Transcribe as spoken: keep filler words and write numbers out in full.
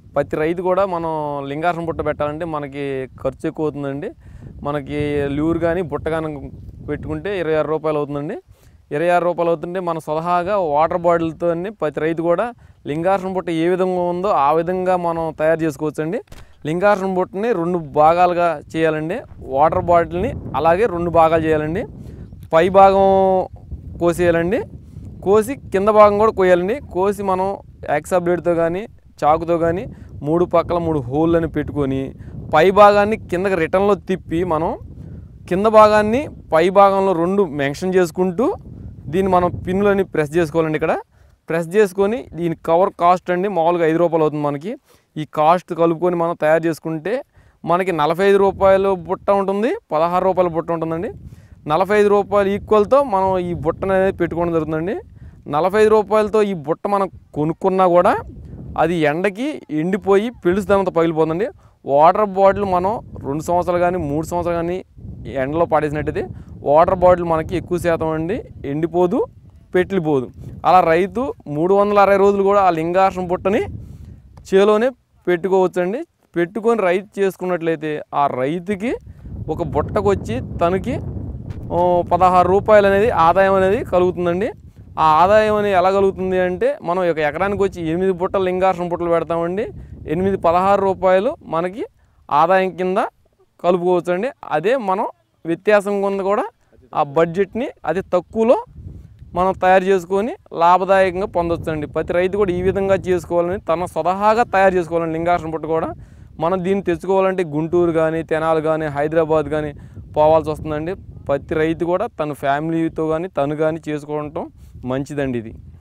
ప్రతి రైతు కూడా మనం లింగాకర్షణ బుట్ట పెట్టాలంటే మనకి ఖర్చు ఎక్కువ అవుతుందండి. మనకి ల్యూర్ కానీ బుట్ట కానీ పెట్టుకుంటే ఇరవై ఆరు రూపాయలు అవుతుందండి. ఇరవై ఆరు రూపాయలు అవుతుంటే మన స్వతహాగా వాటర్ బాటిల్తో ప్రతి రైతు కూడా లింగాకర్షణ బుట్ట ఏ విధంగా ఉందో ఆ విధంగా మనం తయారు చేసుకోవచ్చండి. లింగాకర్షణ బుట్టని రెండు భాగాలుగా చేయాలండి. వాటర్ బాటిల్ని అలాగే రెండు భాగాలు చేయాలండి. పై భాగం కోసేయాలండి, కోసి కింద భాగం కూడా కోయాలండి. కోసి మనం యాక్సా బ్లేడ్తో కానీ చాకుతో కానీ మూడు పక్కల మూడు హోళ్ళని పెట్టుకొని పై భాగాన్ని కిందకి రిటర్న్లో తిప్పి మనం కింద భాగాన్ని పై భాగంలో రెండు మెన్షన్ చేసుకుంటూ దీన్ని మనం పిన్నులని ప్రెస్ చేసుకోవాలండి. ఇక్కడ ప్రెస్ చేసుకొని దీని కవర్ కాస్ట్ అండి మామూలుగా ఐదు రూపాయలు అవుతుంది. మనకి ఈ కాస్ట్ కలుపుకొని మనం తయారు చేసుకుంటే మనకి నలభై ఐదు రూపాయలు బుట్ట ఉంటుంది, పదహారు రూపాయల బుట్ట ఉంటుందండి. నలభై ఐదు రూపాయలు ఈక్వల్తో మనం ఈ బుట్టను అనేది పెట్టుకోవడం జరుగుతుందండి. నలభై ఐదు రూపాయలతో ఈ బుట్ట మనం కొనుక్కున్నా కూడా అది ఎండకి ఎండిపోయి పిలుస్తున్నంత పగిలిపోతుందండి. వాటర్ బాటిల్ మనం రెండు సంవత్సరాలు కానీ మూడు సంవత్సరాలు కానీ ఎండలో పడేసినట్టయితే వాటర్ బాటిల్ మనకి ఎక్కువ శాతం అండి ఎండిపోదు, పెట్లిపోదు. అలా రైతు మూడు వందల అరవై రోజులు కూడా ఆ లింగాకర్షణ బుట్టని చేలోనే పెట్టుకోవచ్చండి. పెట్టుకొని రైతు చేసుకున్నట్లయితే ఆ రైతుకి ఒక బుట్టకు వచ్చి తనకి పదహారు రూపాయలు అనేది ఆదాయం అనేది కలుగుతుందండి. ఆ ఆదాయం అనేది ఎలా కలుగుతుంది అంటే మనం ఒక ఎకరానికి వచ్చి ఎనిమిది బుట్టలు లింగాకర్షణ బుట్టలు పెడతామండి. ఎనిమిది పదహారు రూపాయలు మనకి ఆదాయం కింద కలుపుకోవచ్చు అండి. అదే మనం వ్యత్యాసం కింద కూడా ఆ బడ్జెట్ని అతి తక్కువలో మనం తయారు చేసుకొని లాభదాయకంగా పొందొచ్చండి. ప్రతి రైతు కూడా ఈ విధంగా చేసుకోవాలని తన స్వతహాగా తయారు చేసుకోవాలండి. లింగాకర్షణ బుట్ట కూడా మనం దీన్ని తెచ్చుకోవాలంటే గుంటూరు కానీ తెనాలి కానీ హైదరాబాద్ కానీ పోవాల్సి వస్తుందండి. ప్రతి రైతు కూడా తన ఫ్యామిలీతో కానీ తను కానీ చేసుకోవడం మంచిదండి ఇది.